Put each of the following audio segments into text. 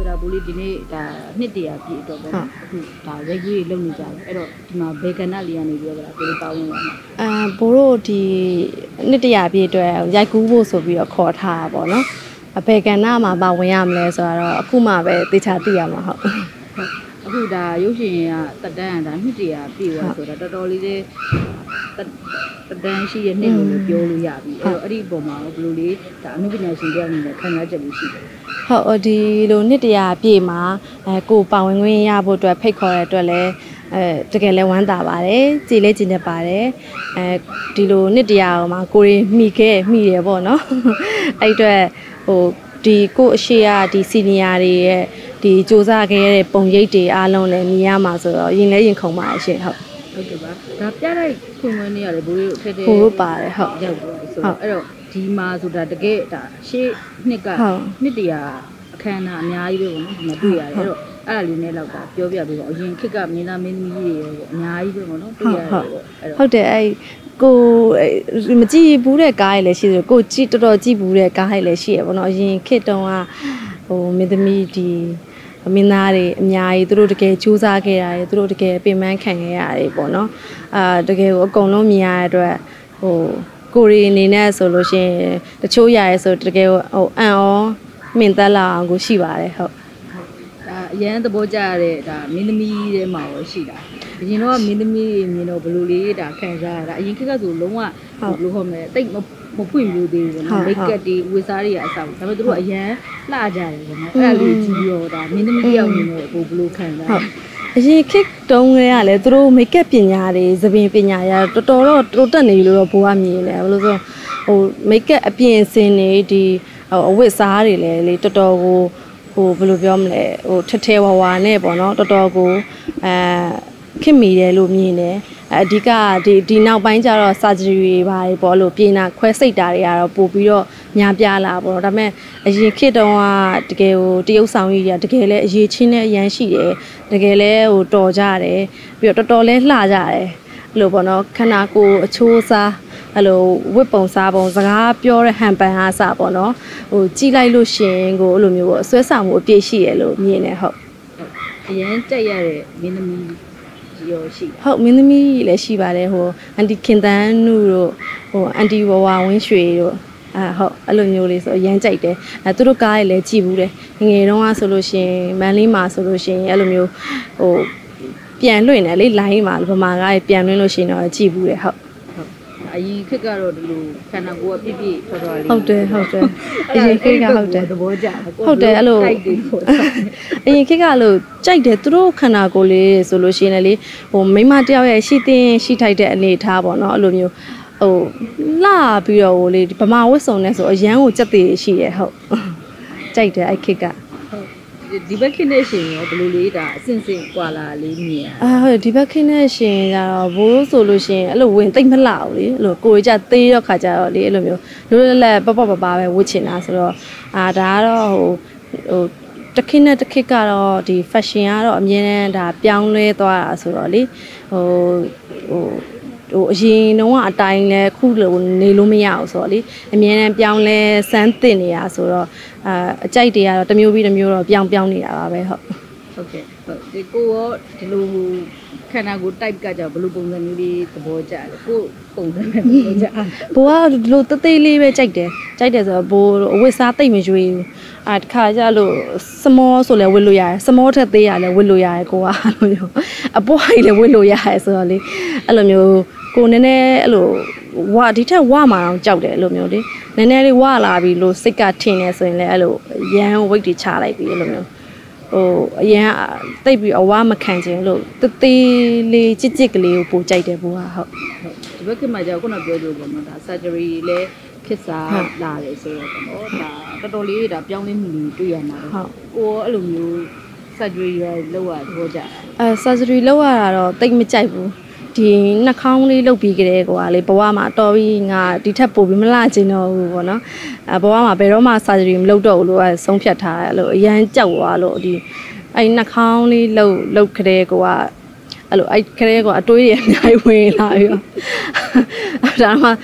ဒါဘူလီဒီနေ့ဒါနှစ်တရာပြည့်တော့ပေါ့နော်အခုဒါရိုက်ကူးတွေလုပ်နေကြတယ်အဲ့တော့ဒီမှာဘေကနတ်လေးကနေပြောကြတာဘူလီပါဝင်ပါမှာဘိုးတို့ဒီနှစ်တရာပြည့်အတွက်ရိုက်ကူးဖို့ဆိုပြီးတော့ခေါ်ထားတာပေါ့နော်ဘေကနတ်မှာပါဝင်ရမလဲဆိုတော့အခုမှပဲသေချာသိရမှာဟုတ်အခုဒါရုပ်ရှင်ကတက်တန်းဒါနှစ်တရာပြည့်သွားဆိုတော့တော်တော်လေးလေးတက်တန်းရှိရဲ့နှစ်လို့ပြောလို့ရပြီအဲ့တော့အဲ့ဒီပုံမှာဘယ်လိုလေးဒါအမှုပညာရှင်တွေအနေနဲ့ခံစားချက်လေးရှိတယ်ဟုတ်ဒီလိုနှစ်တရာပြည့်မှာကိုပါဝင်ခွင့်ရဖို့အတွက်ဖိတ်ခေါ်တဲ့အတွက်လည်းတကယ်လဲဝမ်းသာပါတယ်ကြည်လဲကြည်နေပါတယ်ဒီလိုနှစ်တရာမှာကိုရီမိတယ်ပေါ့နော်အဲ့အတွက်ဒီကိုအရှိရဒီစီနီယာတွေရဲ့ဒီစူးစမ်းခဲ့တဲ့ပုံရိပ်တွေအားလုံးလည်းမြင်ရမှာဆိုတော့ရင်လဲရင်ခုန်ပါအရှင်ဟုတ်ကဲ့ပါဒါပြလိုက်ခွင့်ဝင်နေရတယ်ဘိုးတို့ထက်တဲ့ဘိုးတို့ပါတယ်ဟုတ်ရောက်သွားဆိုတော့အဲ့တော့ဒီမှာဆိုတာတကယ်ဒါရှေ့နှစ်ကနှစ်တရာအခမ်းအနားအများကြီးပဲပေါ့နော်ဒီမှာတွေ့ရတယ်အဲ့တော့အဲ့ဒါလေးနဲ့တော့ပြောပြပေးပါအရင်ခေတ်ကမင်းသားမင်းသမီးတွေရောအများကြီးပဲပေါ့နော်တွေ့ရတယ်ပေါ့အဲ့ဟုတ်တယ်အဲ့ကိုမကြည့်ဘူးတဲ့ကားတွေလည်းရှိတယ်ကိုကြည့်တော်တော်ကြည့်ဘူးတဲ့ကားတွေလည်းရှိရပေါ့နော်အရင်ခေတ်တုန်းကမင်းသမီးဒီမင်းသားတွေအများကြီးသူတို့တကယ်စူးစမ်းခဲ့ရတယ်သူတို့တကယ်ပင်ပန်းခံခဲ့ရတယ်ပေါ့နော်တကယ်ကိုအကုန်လုံးမြင်ရတဲ့အတွက်ကိုရီအနေနဲ့ဆိုလို့ရှိရင်တချို့ရရဲဆိုတကယ်အံ့ဩမြင်သက်လာအောင်ကိုရှိပါတယ်ဟုတ်ဒါအရန်သဘောကျရတဲ့ဒါမင်းသမီးတွေမှာရောရှိတာအရင်တော့မင်းသမီးတွေမြင်တော့ဘယ်လိုလေးဒါခံစားရတာအရင်ခေတ်ကဆိုလုံးဝဘယ်လိုခေါ်မလဲတိတ်မဖွင့်လို့သေးဘူးနော်မိတ်ကပ်တွေဝေစားတွေအစားဒါပေမဲ့သူတို့အရန်လှကြတယ်ပေါ့နော်အဲ့ဒါလေးကြည့်ပြီးတော့ဒါမင်းသမီးတယောက်နေနဲ့ဘယ်လိုခံစားအရင်ခေတ်တုန်းကလည်းသူတို့မိတ်ကပ်ပညာတွေသပင်ပညာရတော်တော်တော့တိုးတက်နေလို့တော့ဘိုးကမြင်တယ်ဘယ်လိုဆိုမိတ်ကပ်အပြင်စင်နေဒီအဝတ်စားတွေလည်းလေတော်တော်ကိုဘယ်လိုပြောမလဲထထဲဝါနဲ့ပေါ့နော်တော်တော်ကိုခင်မိတယ်လို့မြင်တယ်အဓိကဒီနောက်ပိုင်းကျတော့ surgery တွေပါတယ်ပေါ့လို့ပြင်နာခွဲစိတ်တာတွေကတော့ပို့ပြီးတော့များပြားလာပေါ့ဒါပေမဲ့အရင်ခေတ်တုန်းကတကယ်တရုပ်ဆောင်ကြီးတွေကတကယ်လဲအရေးချင်းနဲ့အရန်ရှိတယ်တကယ်လဲတော်ကြတယ်ပြီးတော့တော်တော်လဲလှကြတယ်အဲ့လိုပေါ့နော်ခန္ဓာကိုယ်အချိုးစားအဲ့လိုဝတ်ပုံစားပုံစကားပြောတဲ့ဟန်ပန်အားစပေါ့နော်ကြည်လိုက်လို့ရှင်ကိုအဲ့လိုမျိုးပေါ့အစွဲဆောင်မှုအပြည့်ရှိရလို့မြင်နေဟုတ်အရင်တက်ရတဲ့မင်းသမီးရောရှိဟုတ်မင်းသမီးလည်းရှိပါတယ်အန်တီခင်တန်းနုတို့အန်တီဝဝဝင်းရွှေတို့ဟုတ်အဲ့လိုမျိုးလေးဆိုအရန်ကြိုက်တယ်သူတို့ကားလည်းကြည့်ဘူးတယ်ငယ်တုန်းကဆိုလို့ရှင်မန်လေးမှာဆိုလို့ရှင်အဲ့လိုမျိုးပြန်လွှင့်တယ်လေလိုင်းမှာဗမာကားပြန်လွှင့်လို့ရှင်တော့ကြည့်ဘူးတယ်ဟုတ်အရင်ခေတ်ကတော့ဒီလိုခန္ဓာကိုယ်အပြည့်ပြည့်ထော်တော်လေးဟုတ်တယ်အရင်ခေတ်ကဟုတ်တယ်သဘောကျဟုတ်တယ်အဲ့လိုအရင်ခေတ်ကလို့ကြိုက်တယ်သူတို့ခန္ဓာကိုယ်လေးဆိုလို့ရှိရင်လေမိမတယောက်ရဲ့ရှိထိုက်တဲ့အနေထားပေါ့နော်အဲ့လိုမျိုးလှပြီးတော့လေဗမာဝတ်စုံနဲ့ဆိုအရန်ကိုကြက်သေးရှိတယ်ဟုတ်ကြိုက်တယ်အဲ့ခေတ်ကဒီဘက်ခင်းနဲ့ရှင်ရောဘယ်လိုလေးဒါအစင်ကွာလာလေးမြင်ဟုတ်ဒီဘက်ခင်းနဲ့ရှင်ကြတော့ဘိုးဆိုလို့ရှင်အဲ့လိုဝင်တိတ်မလှဘူးလေအဲ့လိုကိုယ်ကြသေးတော့ခါကြတော့လေအဲ့လိုမျိုးလွတ်လပ်ပပပဲဝတ်ချင်တာဆိုတော့ဒါကတော့တခင်းနဲ့တခစ်ကတော့ဒီ fashion ကတော့အမြဲတမ်းဒါပြောင်းလဲသွားတာဆိုတော့လေအရင်တော့အတိုင်းလဲခုလိုနေလို့မရအောင်ဆိုတော့လေအမြဲတမ်းပြောင်းလဲစမ်းသစ်နေတာဆိုတော့အကြိုက်တွေကတော့တစ်မျိုးပြီးတစ်မျိုးတော့ပြောင်းနေတာပါပဲဟုတ်ကဲ့ဟုတ်ဒီကိုရောဒီလိုခန္ဓာကိုယ် type ကကြဘယ်လိုပုံစံမျိုးလေးသဘောကျလဲကိုပုံစံနဲ့သဘောကျဘိုးကဒီလိုတေးလေးပဲကြိုက်တယ်ဆိုတော့ဘိုးအဝတ်စားတိတ်မရွေးဘူးတခါကျလို့စမောဆိုလဲဝတ်လို့ရတယ်စမောထက်သေးရလဲဝတ်လို့ရတယ်ကိုကအဲ့လိုမျိုးအပွားကြီးလဲဝတ်လို့ရတယ်ဆိုတော့လေအဲ့လိုမျိုးကိုနည်းနည်းအဲ့လိုဒီထက်ဝမှာတော့ကြောက်တယ်အဲ့လိုမျိုးလေနည်းနည်းလေးဝလာပြီလို့စိတ်ကထင်နေဆိုရင်လည်းအဲ့လိုရန်ဝိတ်တွေချလိုက်ပြီအဲ့လိုမျိုးအရန်တိတ်ပြီးအဝမခံခြင်းလို့သေးလေးကြစ်ကလေးကိုပို့ကြိုက်တယ်ဘိုးကဟုတ်ဒီဘက်ကမှကြောက်ခုနပြောလို့ပေါ့နော်ဒါ surgery လဲဖြစ်စားလာတယ်ဆိုတော့ပေါ့ဒါတော်တော်လေးဒါပြောင်းလဲမှုတွေတွေ့ရမှာတော့ကိုအဲ့လိုမျိုး surgery ရလောက်ရသဘောကျ surgery လောက်ရတာတော့တိတ်မကြိုက်ဘူးဒီနှာခေါင်းလေးလုတ်ပြီးကြတဲ့ကွာလေဘဝမှာတော်ပြီးငါဒီထက်ပိုပြီးမလှချင်တော့ဘူးပေါ့နော်ဘဝမှာဘယ်တော့မှ surgery မလုပ်တော့ဘူးလို့ဆုံးဖြတ်ထားတယ်အဲ့လိုအရန်ကြောက်သွားလို့ဒီအဲ့နှာခေါင်းလေးလုတ်ကြတဲ့ကွာအဲ့လိုအဲ့ကြတဲ့ကွာအတွေးတွေအများကြီးဝင်လာပြီးတော့ဒါမှ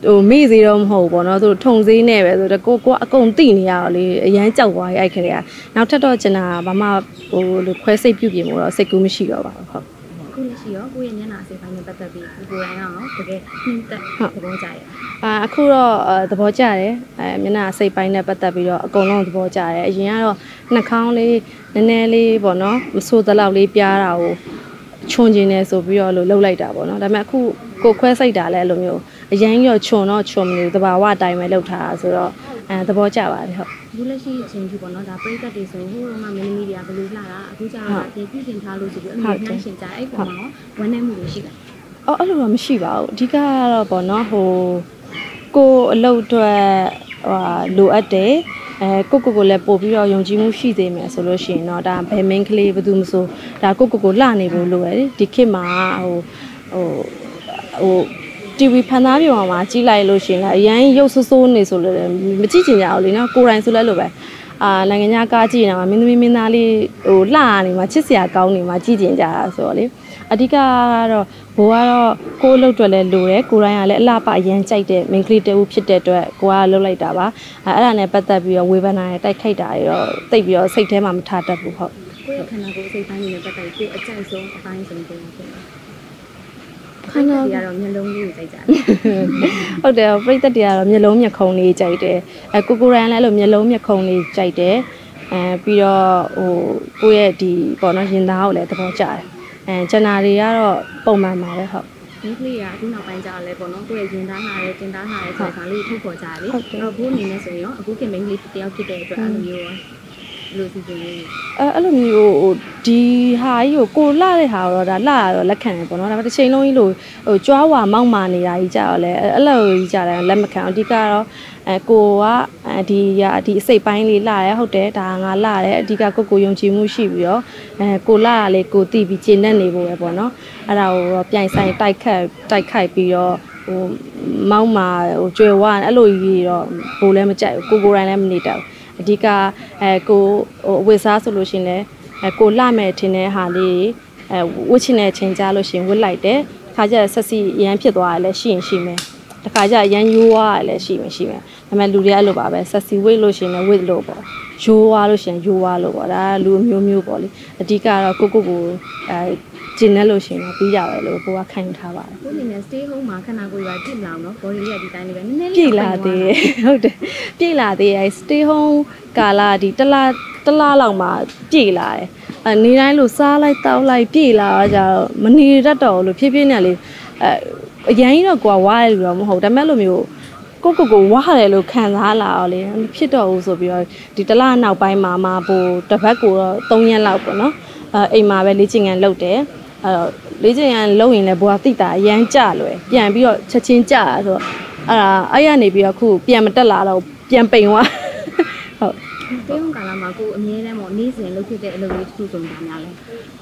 မေ့သေးတော့မဟုတ်ပေါ့နော်သူထုံစည်းနေပဲဆိုတော့ကိုအကုန်တိနေရတော့လေအရန်ကြောက်သွားရဲ့အဲ့ခရေကနောက်ထပ်တော့ကျွန်တော်ဘာမှဟိုခွဲစိတ်ပြုတ်ပြင်မို့တော့စိတ်ကူးမရှိတော့ပါဘူးဟုတ်ခုလက်ရှိရောကိုယ့်ရဲ့ညနာအစိပ်ပိုင်းနဲ့ပတ်သက်ပြီးကိုယ်တိုင်ရောတကယ်နှင်းသက်သဘောကျရဲ့အခုတော့သဘောကျတယ်မျက်နှာအစိပ်ပိုင်းနဲ့ပတ်သက်ပြီးတော့အကုန်လုံးသဘောကျတယ်အရင်ကတော့နှာခေါင်းလေးနည်းနည်းလေးပေါ့နော်မဆိုးသလောက်လေးပြားတာကိုချွန်ကျင်နေဆိုပြီးတော့လှုပ်လိုက်တာပေါ့နော်ဒါပေမဲ့အခုကိုခွဲစိတ်တာလည်းအဲ့လိုမျိုးအရင်ရောချွန်တော့ချွန်မလို့တဘာဝအတိုင်းပဲလှုပ်ထားတာဆိုတော့သဘောကျပါတယ်ဟုတ်ဒီလက်ရှိအချိန်ကြီးပေါ့နော်ဒါပရိသတ်တွေဆိုဟိုတော့မှမင်းသမီးတွေကဘယ်လိုလှတာအခုကျတော့ပြင်ပြတင်ထားလို့ဆိုပြီးအမျိုးနှိုင်းရှင်ကြအဲ့ပုံမှာဝမ်းနည်းမှုတွေရှိတယ်အဲ့လိုတော့မရှိပါဘူးအဓိကကတော့ပေါ့နော်ဟိုကိုအလုပ်အတွက်လိုအပ်တယ်ကိုလည်းပို့ပြီးတော့ယုံကြည်မှုရှိသေးမယ်ဆိုလို့ရှိရင်တော့ဒါဘယ်မင်းကလေးဘယ်သူမဆိုဒါကိုလှနေဖို့လိုရတယ်ဒီခေတ်မှာဟို TV ဖန်သားပြောင်းမှာကြီးလိုက်လို့ရှိရင်လည်းအရင်ရုပ်ဆိုးနေဆိုလို့မကြည့်ချင်ကြဘူးလေနော်ကိုယ်တိုင်ဆိုလဲလို့ပဲနိုင်ငံခြားကားကြည့်နေတာမင်းသမီးမင်းသားလေးဟိုလှနေမှာချစ်စရာကောင်းနေမှာကြည့်ချင်ကြတာဆိုတော့လေအဓိကကတော့ဘိုးကတော့ကိုယ်လှုပ်တွက်လဲလိုတယ်ကိုယ်တိုင်ကလည်းအလှပအရင်ကြိုက်တဲ့မင်းကလေးတူဖြစ်တဲ့အတွက်ကိုကလှုပ်လိုက်တာပါအဲ့ဒါနဲ့ပတ်သက်ပြီးတော့ဝေဖန်တာနဲ့တိုက်ခိုက်တာတွေတော့တိတ်ပြီးတော့စိတ်ထဲမှာမထားတတ်ဘူးဟုတ်ကိုယ့်ရဲ့ခန္ဓာကိုယ်စိတ်ပိုင်းနဲ့ပတ်သက်ပြီးကိုယ်အကြိုက်ဆုံးအပိုင်းဆုံးပြောဖြစ်တယ်ခန္ဓာတွေကတော့မျက်လုံးလေးကိုကြိုက်ကြတယ်ဟုတ်တယ်ပရိသတ်တွေကတော့မျက်လုံးမျက်ခုံးလေးကြိုက်တယ်ကိုရန်လည်းအဲ့လိုမျက်လုံးမျက်ခုံးလေးကြိုက်တယ်ပြီးတော့ဟိုကိုယ့်ရဲ့ဒီပေါ့နော်ရင်သားကိုလည်းသဘောကျတယ်ကျန်တာတွေကတော့ပုံမှန်ပါပဲဟုတ်ဒီကလေးကအခုနောက်ပိုင်းကျတော့လဲပေါ့နော်ကိုယ့်ရဲ့ရင်သားနာတယ်တင်သားနာတယ်ဆိုတာလေးထုတ်ပေါ်ကြတယ်လေအဲ့တော့ဘိုးအနေနဲ့ဆိုရင်ရောအခုခင်မင်းကလေးတယောက်ဖြစ်တဲ့အတွက်အဲ့လိုမျိုးလို့စီစဉ်လေးအဲ့လိုမျိုးဟိုဒီဟာကြီးကိုလှတဲ့ဟာတော့ဒါလှရတော့လက်ခံတယ်ပေါ့နော်ဒါပေမဲ့တစ်ချိန်လုံးကြီးလို့ဟိုကြွားဝါမောက်မာနေတာကြီးကြတော့လဲအဲ့လိုကြီးကြတယ်လက်မခံအဓိကတော့ကိုကဒီအစိတ်ပိုင်းလေးလှရဲဟုတ်တယ်ဒါငါလှတယ်အဓိကကိုယုံကြည်မှုရှိပြီးတော့ကိုလှရလေကိုတိပြီးကျင့်တတ်နေဖို့ပဲပေါ့နော်အဲ့ဒါကိုပြိုင်ဆိုင်တိုက်ခိုက်ပြီးတော့ဟိုမောက်မာဟိုကျွယ်ဝအဲ့လိုကြီးတော့ဘိုးလည်းမကြိုက်ဘူးကိုယ်တိုင်လည်းမနေတတ်ဘူးအဓိကကိုဝစ်စားဆိုလို့ရှိရင်လည်းကိုလှမယ်ထင်တဲ့ဟာလေးဝစ်ချင်တဲ့ချိန်ကြလို့ရှိရင်ဝစ်လိုက်တယ်ခါကျဆက်စီရမ်းဖြစ်သွားတယ်လည်းရှိမယ်တခါကျရမ်းယိုးသွားတယ်လည်းရှိမယ်ဒါပေမဲ့လူတွေအဲ့လိုပါပဲဆက်စီဝစ်လို့ရှိရင်လည်းဝစ်လို့ပေါ့ယိုးသွားလို့ရှိရင်ယိုးသွားလို့ပေါ့ဒါလူမျိုးပေါ့လေအဓိကတော့ကိုကျင်နေလို့ရှိရင်တော့ပြီးကြပဲလို့ကိုကခံယူထားပါတယ်ကိုအနေနဲ့ stay home မှာခန္ဓာကိုယ်ကပြည့်မလာတော့ body ရဲ့ဒီတိုင်းလေးပဲနည်းနည်းလေးပြည့်လာသေးဟုတ်တယ်ပြည့်လာသေးရဲ့ stay home ကာလဒီတလားလောက်မှပြည့်လာတယ်နေတိုင်းလို့စားလိုက်တောက်လိုက်ပြည့်လာတော့ကြတော့မနေတတ်တော့လို့ဖြည်းဖြည်းနဲ့လေအရင်ကြီးတော့ကိုကဝါးတယ်လို့တော့မဟုတ်ဒါပေမဲ့လို့မျိုးကိုဝါးတယ်လို့ခံစားလာတော့လေဖြစ်တော့ဘူးဆိုပြီးတော့ဒီတလားနောက်ပိုင်းမှာပို့တစ်ပတ်ကိုတော့3ရက်လောက်ပေါ့နော်အိမ်မှာပဲလေ့ကျင့်ခန်းလုပ်တယ်လေ့ကျင့်ခန်းလုပ်ရင်လည်းဘွားတိတာအရန်ကြလွယ်ပြန်ပြီးတော့ချက်ချင်းကြတာဆိုတော့အဲ့ရနေပြီးတော့ခုပြန်မတက်လာတော့ပြန်ပိန်သွားဟုတ်stay home ကာလမှာကိုအမြဲတမ်းပေါ့နေ့စဉ်လုပ်ဖြစ်တဲ့အလုပ်လေးတစ်ခုဆုံးပါများလဲ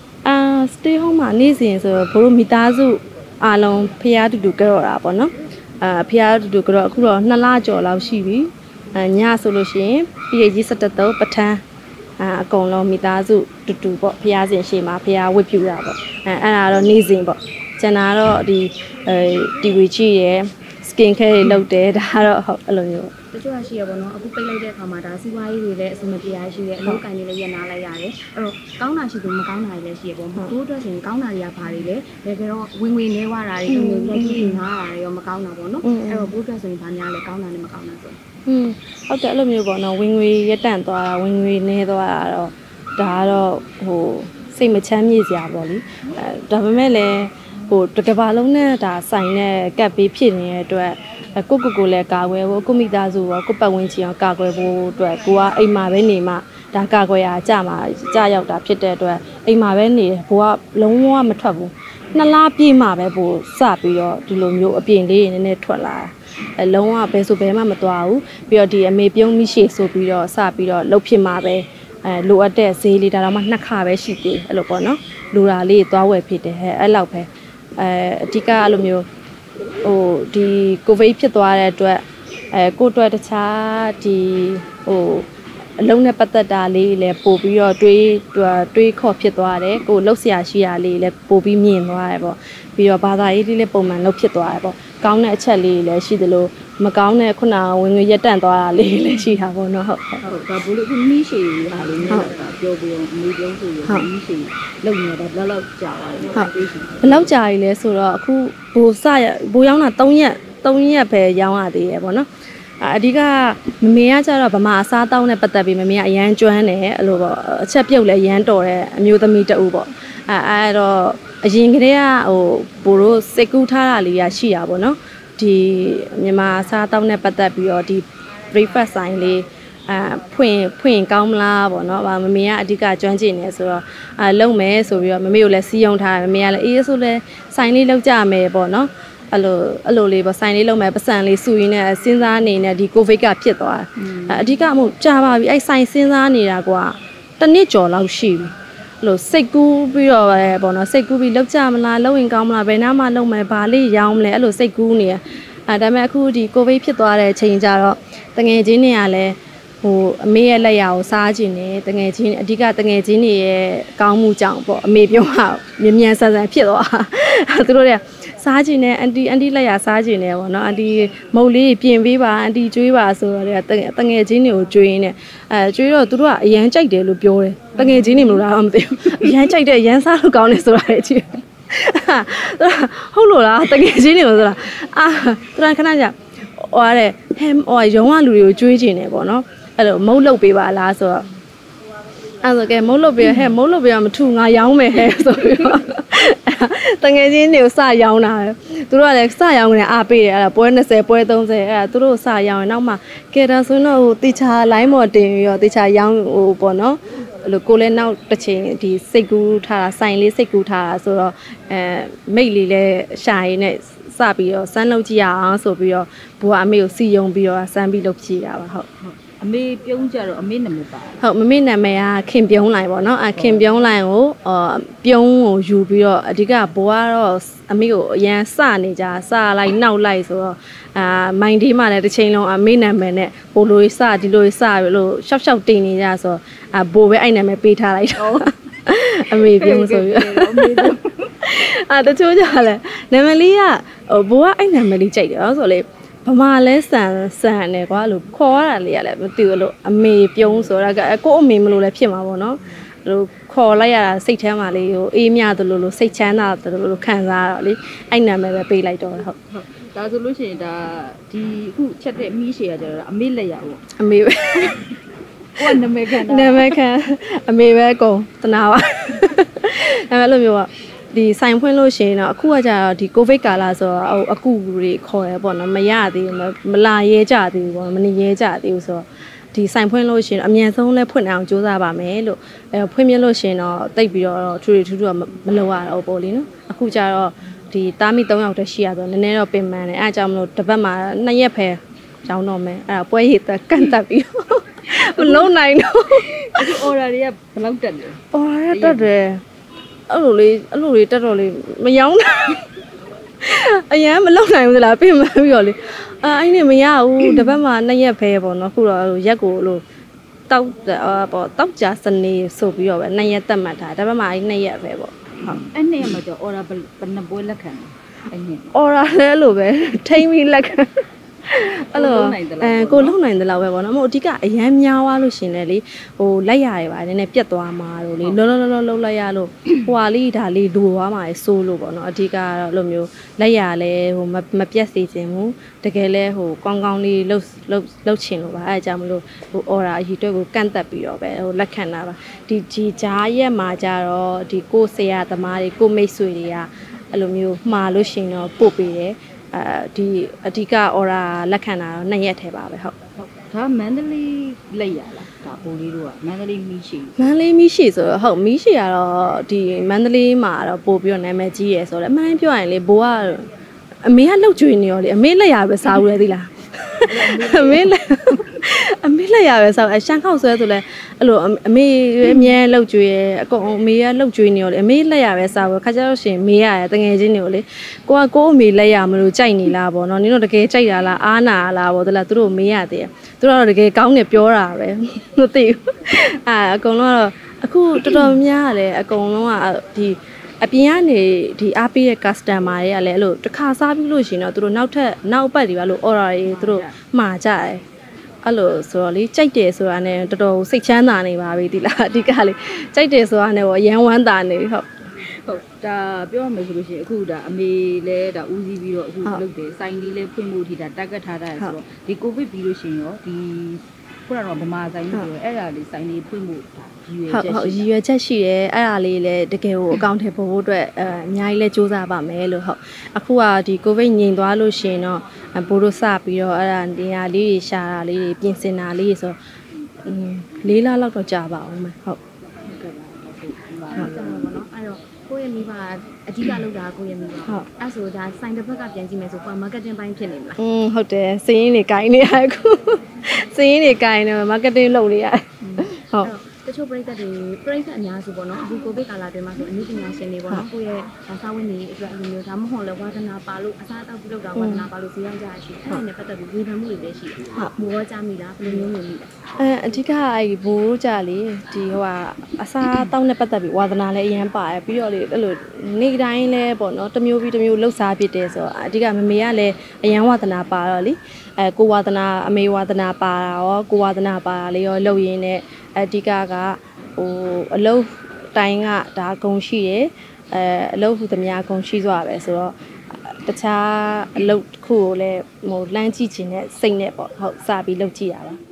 stay home မှာနေ့စဉ်ဆိုတော့ဘို့မိသားစုအားလုံးဖျားတူတူကြော့တာပေါ့နော်ဖျားတူတူကြော့အခုတော့2လကျော်လောက်ရှိပြီညဆိုလို့ရှိရင်ပြည်ကြီး17ပထန်းအကုန်လုံးမိသားစုတူတူပေါ့ဖျားစဉ်ရှေ့မှာဖျားဝတ်ပြူတာပေါ့အဲ့ဒါတော့နေ့စဉ်ပေါ့ကျန်တာတော့ဒီTV ကြည့်ရယ် skin care တွေလုပ်တယ်ဒါကတော့ဟုတ်အဲ့လိုမျိုးတချို့ကရှိရပါတော့အခုပိတ်လိုက်တဲ့အခါမှာဒါစီးပွားရေးတွေလည်းအဆင်မပြေရရှိတယ်အလုပ်ကိုင်တွေလည်းရပ်နားလိုက်ရတယ်အဲ့တော့ကောင်းတာရှိတယ်မကောင်းတာတွေလည်းရှိရပေါ့ဘိုးအတွက်ဆိုရင်ကောင်းတာတွေကဘာတွေလဲတကယ်တော့ဝင်နေွားတာတွေမျိုးလက်ကြီးနားတာတွေရောမကောင်းတာပေါ့နော်အဲ့တော့ဘိုးအတွက်ဆိုရင်ဘာများလဲကောင်းတာနဲ့မကောင်းတာဆိုဟုတ်တယ်အဲ့လိုမျိုးပေါ့နော်ဝင်ငွေရက်တန့်သွားတာဝင်ငွေနည်းသွားတာတော့ဒါကတော့ဟိုစိတ်မချမ်းမြေ့စရာပေါ့လေဒါပေမဲ့လည်းဟိုတကဘာလုံးနဲ့ဒါဆိုင်နဲ့ကပ်ပြီးဖြစ်နေတဲ့အတွက်ကိုလည်းကာကွယ်ဖို့ကိုမိသားစုရောကိုပတ်ဝန်းကျင်ရောကာကွယ်ဖို့အတွက်ကိုကအိမ်မှာပဲနေမှဒါကာကွယ်ရာကြရောက်တာဖြစ်တဲ့အတွက်အိမ်မှာပဲနေဘိုးကလုံးဝမထွက်ဘူး2လပြည့်မှပဲဘိုးစပြီးတော့ဒီလိုမျိုးအပြင်လေးနည်းနည်းထွက်လာလုံးဝဘယ်ဆိုဘယ်မှမသွားဘူးပြီးတော့ဒီအမေပြုံးမိရှေဆိုပြီးတော့စပြီးတော့လှုပ်ဖြစ်မှာပဲလိုအပ်တဲ့ဈေးလေးဒါတော့မှ2ခါပဲရှိသေးအဲ့လိုပေါ့နော်လူတာလေးသွားဝယ်ဖြစ်တယ်အဲ့လောက်ပဲအဓိကအဲ့လိုမျိုးဟိုဒီကိုဗစ်ဖြစ်သွားတဲ့အတွက်ကိုအတွက်တခြားဒီဟိုအလုံးနဲ့ပတ်သက်တာလေးလည်းပို့ပြီးတော့တွေးခေါ်ဖြစ်သွားတယ်ကိုလှုပ်ရှားရှိရလေးလည်းပို့ပြီးမြင်သွားတယ်ပေါ့ပြီးတော့ဘာသာရေးလေးလည်းပုံမှန်လှုပ်ဖြစ်သွားတယ်ပေါ့ကောင်းတဲ့အချက်လေးလည်းရှိသလိုမကောင်းတဲ့ခုနဝင်ငွေရက်တန့်သွားတာလေးလည်းရှိတာပေါ့နော်ဟုတ်ဒါဘလို့ခုမီးရှည်ဟာလေးမျိုးပြောပြီးတော့မီးပြုံးဆိုရမီးရှည်လုံနေတာဘယ်လောက်ကြာပါလဲဟုတ်ဘယ်လောက်ကြာရလဲဆိုတော့အခုဘိုးရောင်းတာ3ရက်ပဲရောင်းရသေးတယ်ပေါ့နော်အဓိကမမေကကျတော့ဗမာအစားတောင်းနဲ့ပတ်သက်ပြီးမမေကအရန်ကျွမ်းတယ်အဲ့လိုပေါ့အချက်ပြုတ်လဲရန်တော်တဲ့အမျိုးသမီးတအုပ်ပေါ့အဲ့တော့အရင်ကတည်းကဘိုးတို့စိတ်ကူးထားတာလေးရရှိတာပေါ့နော်ဒီမြန်မာအစားတောင်းနဲ့ပတ်သက်ပြီးတော့ဒီ breakfast ဆိုင်လေးဖွင့်ကောင်းမလားပေါ့နော်မမေကအဓိကကျွမ်းကျင်နေဆိုတော့လုံမယ်ဆိုပြီးတော့မမေကိုလည်းစီးရုံထားတယ်မမေကလည်းအေးဆိုလဲဆိုင်လေးလောက်ကြမယ်ပေါ့နော်အဲ့လိုလေးပေါ့ဆိုင်လေးလုံးမဲ့ပတ်စံလေးစုရင်းနဲ့စဉ်းစားနေနဲ့ဒီကိုဗစ်ကဖြစ်သွားတယ်အဓိကမို့ကြာပါပြီအဲ့ဆိုင်စဉ်းစားနေတာကွာတစ်နှစ်ကျော်လောက်ရှိပြီအဲ့လိုစိတ်ကူးပြီးတော့ပဲပေါ့နော်စိတ်ကူးပြီးလောက်ကြမလားလောက်ရင်ကောင်းမလားဘယ်နာမှလုံးမဲ့ဘာလေးရောင်းမလဲအဲ့လိုစိတ်ကူးနေဒါပေမဲ့အခုဒီကိုဗစ်ဖြစ်သွားတဲ့အချိန်ကျတော့တငယ်ချင်းတွေကလည်းအမေရဲ့လက်ရာကိုစားခြင်းနဲ့တငယ်ချင်းအဓိကတငယ်ချင်းတွေရဲ့ကောင်းမှုကြောင့်ပေါ့အမေပြောတာမြန်ဆန်ဖြစ်သွားသူတို့တွေကစားခြင်းနဲ့အန်တီလက်ရာစားခြင်းနဲ့ပေါ့နော်အန်တီမုတ်လေးပြင်ပေးပါအန်တီကျွေးပါဆိုတော့တငယ်ချင်းတွေကိုကျွေးနေကျွေးတော့သူတို့ကအရန်ကြိုက်တယ်လို့ပြောတယ်တငယ်ချင်းတွေမလို့လားမသိဘူးအရန်ကြိုက်တယ်အရန်စားလို့ကောင်းတယ်ဆိုတာလေကြည့်ဟုတ်လို့လားတငယ်ချင်းတွေလို့ဆိုတာသူကခဏကြာဟိုတဲ့ဟဲရုံးကလူတွေကိုကျွေးခြင်းနဲ့ပေါ့နော်အဲ့လိုမုတ်လုတ်ပေးပါလားဆိုတော့အဲ့ဆိုကဲမုတ်လုတ်ပေးဟဲ့မုတ်လုတ်ပေးမထူငါရောင်းမယ်ဟဲ့ဆိုပြီးတော့တငယ်ချင်းတွေကိုစရောင်းတာသူတို့ကလည်းစရောင်းနေအားပေးတယ်အဲ့ဒါပွဲ20ပွဲ30အဲ့ဒါသူတို့စရောင်းရင်နောက်မှကဲဒါဆိုတော့ဟိုတေချာလိုင်းမော်တင်ပြီးတော့တေချာရောင်းဟိုပေါ့နော်အဲ့လိုကိုလည်းနောက်တစ်ချိန်ဒီစိတ်ကူးထားတာစိုင်လေးစိတ်ကူးထားတာဆိုတော့မိတ်လေးလည်းရှာရင်းနဲ့စပြီးတော့စမ်းလုပ်ကြည့်ရအောင်ဆိုပြီးတော့ဘိုးကအမေကိုစီယုံပြီးတော့စမ်းပြီးလုပ်ကြည့်ရပါဟုတ်အမေပြုံးကြတော့အမေနာမည်ပါဟုတ်မမေနာမည်ကခင်ပြုံးလိုင်ပေါ့နော်ခင်ပြုံးလိုင်ကိုပြုံးကိုယူပြီးတော့အဓိကဘိုးကတော့အမေကိုအရန်စနေကြစလိုက်နောက်လိုက်ဆိုတော့မိုင်းဒီမှာလည်းတစ်ချိန်လုံးအမေနာမည်နဲ့ဘိုးလိုစဒီလိုစလို့ရှောက်ရှောက်တင်နေကြဆိုဘိုးပဲအဲ့နာမည်ပေးထားလိုက်တော့အမေပြုံးဆိုပြီးတချို့ကြလဲနာမည်လေးကဘိုးကအဲ့နာမည်လေးကြိုက်တယ်ဆိုလေဗမာလဲဆန်တယ်ကွာလို့ခေါ်ရတာလေးကလည်းမသိဘူးလို့အမေပြုံးဆိုတာကကို့အမေမလို့လည်းဖြစ်မှာပေါ့နော်လို့ခေါ်လိုက်ရတာစိတ်ထဲမှာလေးဟိုအေးမြတယ်လို့စိတ်ချမ်းသာတယ်လို့ခံစားရတော့လေအဲ့နာမည်ပဲပေးလိုက်တော့ဟုတ်ဒါဆိုလို့ရှိရင်ဒါဒီအခုချက်တဲ့မီးရှည်ရကြတော့အမေလက်ရပေါ့အမေပဲကိုကနာမည်ခံအမေပဲကုန်တနာပါအဲ့လိုမျိုးကဒီဆိုင်ဖွင့်လို့ရှိရင်တော့အခုကကြာတော့ဒီကိုဗစ်ကာလဆိုတော့အကူတွေခေါ်ရပေါ့နော်မရသေးဘူးမလာရဲကြသေးဘူးပေါ့မနေရဲကြသေးဘူးဆိုတော့ဒီဆိုင်ဖွင့်လို့ရှိရင်အမြန်ဆုံးလဲဖွင့်အောင်ကြိုးစားပါမယ်လို့ဖွင့်ပြလို့ရှိရင်တော့တိတ်ပြီးတော့ထူထူတော့မလုပ်ရတော့ပေါ့လေနော်အခုကြာတော့ဒီတားမိ3ယောက်တည်းရှိရဆိုနည်းနည်းတော့ပင်ပန်းတယ်အဲအကြောင်းမလို့တစ်ပတ်မှာ2ရက်ပဲရောင်းတော့မယ်အဲ့ဒါပွဲရည်ကန့်တက်ပြီးမလုံးနိုင်တော့ဒီ order တွေကဘယ်လောက်တက်လဲ order တက်တယ်အဲ့လိုလေးတက်တော့လေမရောင်းတာအရင်မလုံနိုင်ဘူးသလားပြင်မှပြီးတော့လေအဲ့ဒီမရဘူးတစ်ပတ်မှာ2ရက်ပဲပေါ့နော်ခုတော့ရက်ကိုလို့တောက်ပေါ့တောက်ကြစနေဆိုပြီးတော့ပဲ2ရက်တက်မှတ်တာတစ်ပတ်မှာအဲ့2ရက်ပဲပေါ့ဟုတ်အဲ့2ရက်မှာကျ order ဘယ်နှပွဲလက်ခံအဲ့နှစ် order လဲလို့ပဲထိမ့်ပြီးလက်ခံအဲ့လိုကိုလုံနိုင်တယ်လို့ပဲပေါ့နော်မဟုတ်အဓိကအရန်များသွားလို့ရှင်လေဟိုလက်ရရပါနည်းနည်းပြတ်သွားမှာတော့လေလောလိုက်ရလို့ဟိုဟာလေးဒါလေးလိုသွားမှာစိုးလို့ပေါ့နော်အဓိကတော့အဲ့လိုမျိုးလက်ရလဲဟိုမပြတ်စေချင်ဘူးတကယ်လဲဟိုကောင်းလေးလှုပ်ချင်လို့ပါအဲအကြောင်းမလို့ဟို order အကြီးတွက်ကိုကန့်တက်ပြီးတော့ပဲဟိုလက်ခံတာပါဒီဂျားရက်မှာကြတော့ဒီကိုဆရာသမားတွေကိုမိတ်ဆွေတွေကအဲ့လိုမျိုးမှားလို့ရှင်တော့ပို့ပေးတယ်ဒီအဓိက order လက်ခံတာတော့2ရက်ထဲပါပဲဟုတ်ဒါမန္တလေးလက်ရလားဒါဘိုးလေးတို့ကမန္တလေးမီးရှိဆိုတော့ဟုတ်မီးရှိကတော့ဒီမန္တလေးမှာတော့ပို့ပြီးတော့နာမည်ကြီးရယ်ဆိုတော့အမှန်ပြောရင်လေဘိုးကအမေကလှုပ်ကြွေနေရောလေအမေလက်ရပဲစားဦးလေသိလားအမေလက်ရပဲစောက်ရှမ်းခောက်ဆွဲဆိုလဲအဲ့လိုအမေအမြဲလှုပ်ကြွေးရအကုန်အမေကလှုပ်ကြွေးနေရောလေအမေလက်ရပဲစောက်ခါကြတော့ရှင်မေးရတယ်တငယ်ချင်းတွေကိုလေကိုအမေလက်ရမလို့ကြိုက်နေလားပေါ့နော်နင်တို့တကယ်ကြိုက်တာလားအားနာလားပေါ့တလားသူတို့မေးရတယ်သူတို့တော့တကယ်ကောင်းတယ်ပြောတာပဲမသိဘူးအကုန်လုံးကတော့အခုတော်တော်များရတယ်အကုန်လုံးကဒီအပြင်ကနေဒီအားပေးတဲ့ customer တွေကလည်းအဲ့လိုတစ်ခါစားပြီးလို့ရှိရင်တော့သူတို့နောက်ပတ်တွေပါလို့ order တွေသူတို့မှာကြတယ်အဲ့လိုဆိုတော့လေကြိုက်တယ်ဆိုတာနဲ့တော်တော်စိတ်ချမ်းသာနေပါပြီဒီလားအဓိကလေကြိုက်တယ်ဆိုတာနဲ့ပေါ့ရန်ဝမ်းသာနေဟုတ်ဒါပြောရမယ်ဆိုလို့ရှိရင်အခုဒါအမေလဲဒါဦးစီးပြီးတော့အခုလုပ်တယ်စိုင်းလေးလဲဖွင့်ဖို့ဒီဒါတက်ကတ်ထားတာဆိုတော့ဒီကိုဗစ်ပြီးလို့ရှိရင်ရောဒီခုနကတော့ဗမာဆိုင်လို့ပြောအဲ့ဒါလေးစိုင်းလေးဖွင့်ဖို့ရည်ရွယ်ချက်ဟုတ်ရည်ရွယ်ချက်ရှိတယ်အဲ့ဒါလေးလည်းတကယ်ကိုအကောင့်ထဲပို့ဖို့အတွက်အများကြီးလဲစူးစမ်းပါမယ်လို့ဟုတ်အခုကဒီကိုဗစ်ငြိမ်သွားလို့ရှိရင်တော့ဘိုးတို့စပြီးတော့အဲ့ဒါနေရာလေးတွေရှာတာလေးတွေပြင်ဆင်တာလေးဆို4 လလောက်တော့ကြာပါအောင်မယ်ဟုတ်ကဲ့ပါဟုတ်ကြောင်ပါတော့အဲ့တော့ကိုယ့်ရဲ့မိဘအဓိကလုပ်တာကိုယ့်ရဲ့မိဘအဲ့ဆိုဒါစိုင်းတစ်ဖက်ကပြန်ကြည့်မယ်ဆိုကွာ marketing ပိုင်းဖြစ်နေမလားဟုတ်တယ်စရင်းတွေကိုင်းနေရအခုစရင်းတွေကိုင်းနေ marketing လုပ်နေရတယ်ဟုတ်တချို့ပရိသတ်အများစုပေါ့နော်အခုကိုဗစ်ကာလအတွင်းမှာဆိုအနည်းပညာရှင်တွေပေါ့နော်ကိုယ့်ရဲ့စာဝတ်နေအတွက်အလိုမျိုးဒါမှမဟုတ်လည်းဝါသနာပါလို့အစားအသောက်ပြုလုပ်တာဝါသနာပါလို့ဈေးရောက်ကြရရှိအဲ့ဒါနဲ့ပတ်သက်ပြီးဝေဖန်မှုတွေလည်းရှိတယ်ဟုတ်မိုးရောကြမိလားဘယ်လိုမျိုးမျိုးမိလဲအဓိကအဲ့ဘိုးကြလေဒီအစားအသောက်နဲ့ပတ်သက်ပြီးဝါသနာလည်းအရင်ပါတယ်ပြီးတော့လေအဲ့လိုနေ့တိုင်းလဲပေါ့နော်တစ်မျိုးပြီးတစ်မျိုးလှုပ်ရှားဖြစ်တယ်ဆိုတော့အဓိကမမေကလည်းအရင်ဝါသနာပါတော့လေကိုဝါသနာအမေဝါသနာပါတာရောကိုဝါသနာပါတာလေးရောလှုပ်ရင်းနဲ့အဓိကအလုပ်တိုင်းကဒါဂုံရှိတယ်အလုပ်ဟူသမျှဂုံရှိသွားပဲဆိုတော့တခြားအလုပ်တစ်ခုကိုလည်းလှမ်းကြည့်ခြင်းနဲ့စိတ်နဲ့ပေါ့ဟုတ်စပြီးလုပ်ကြည့်ရပါ